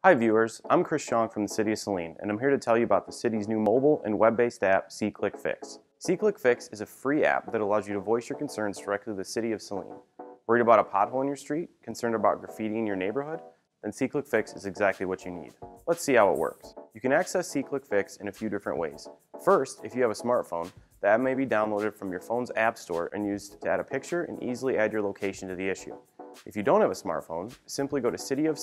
Hi viewers, I'm Chris Shong from the City of Saline, and I'm here to tell you about the city's new mobile and web-based app, SeeClickFix. SeeClickFix is a free app that allows you to voice your concerns directly to the City of Saline. Worried about a pothole in your street? Concerned about graffiti in your neighborhood? Then SeeClickFix is exactly what you need. Let's see how it works. You can access SeeClickFix in a few different ways. First, if you have a smartphone, the app may be downloaded from your phone's app store and used to add a picture and easily add your location to the issue. If you don't have a smartphone, simply go to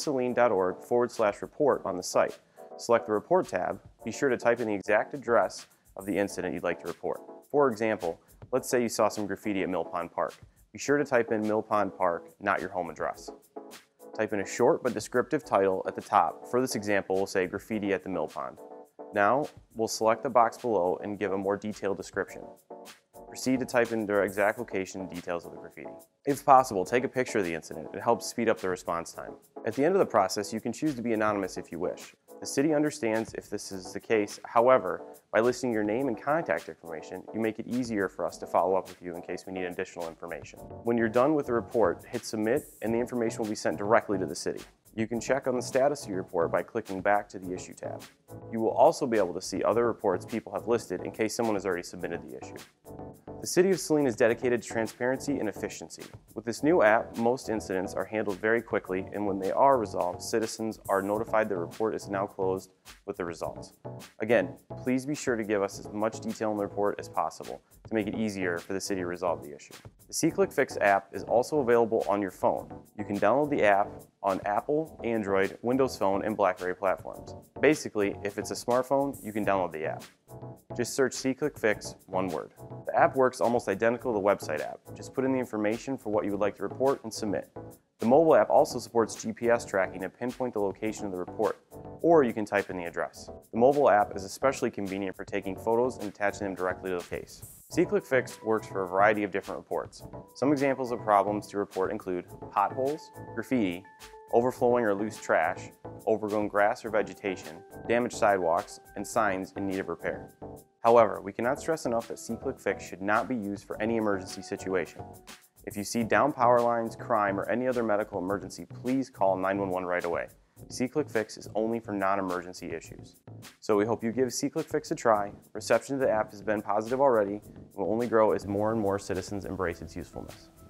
cityofsaline.org/report on the site. Select the Report tab. Be sure to type in the exact address of the incident you'd like to report. For example, let's say you saw some graffiti at Mill Pond Park. Be sure to type in Mill Pond Park, not your home address. Type in a short but descriptive title at the top. For this example, we'll say graffiti at the Mill Pond. Now, we'll select the box below and give a more detailed description. Proceed to type in their exact location and details of the graffiti. If possible, take a picture of the incident. It helps speed up the response time. At the end of the process, you can choose to be anonymous if you wish. The city understands if this is the case. However, by listing your name and contact information, you make it easier for us to follow up with you in case we need additional information. When you're done with the report, hit submit and the information will be sent directly to the city. You can check on the status of your report by clicking back to the Issue tab. You will also be able to see other reports people have listed in case someone has already submitted the issue. The City of Saline is dedicated to transparency and efficiency. With this new app, most incidents are handled very quickly, and when they are resolved, citizens are notified the report is now closed with the results. Again, please be sure to give us as much detail in the report as possible to make it easier for the city to resolve the issue. The SeeClickFix app is also available on your phone. You can download the app on Apple, Android, Windows Phone, and BlackBerry platforms. Basically, if it's a smartphone, you can download the app. Just search SeeClickFix, one word. The app works almost identical to the website app. Just put in the information for what you would like to report and submit. The mobile app also supports GPS tracking to pinpoint the location of the report, or you can type in the address. The mobile app is especially convenient for taking photos and attaching them directly to the case. SeeClickFix works for a variety of different reports. Some examples of problems to report include potholes, graffiti, overflowing or loose trash, overgrown grass or vegetation, damaged sidewalks, and signs in need of repair. However, we cannot stress enough that SeeClickFix should not be used for any emergency situation. If you see down power lines, crime, or any other medical emergency, please call 911 right away. SeeClickFix is only for non-emergency issues. So we hope you give SeeClickFix a try. Reception to the app has been positive already and will only grow as more and more citizens embrace its usefulness.